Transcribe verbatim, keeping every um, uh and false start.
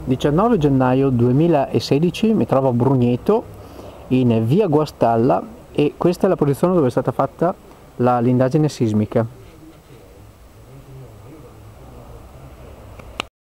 diciannove gennaio duemilasedici, mi trovo a Brugneto in via Guastalla e questa è la posizione dove è stata fatta l'indagine sismica.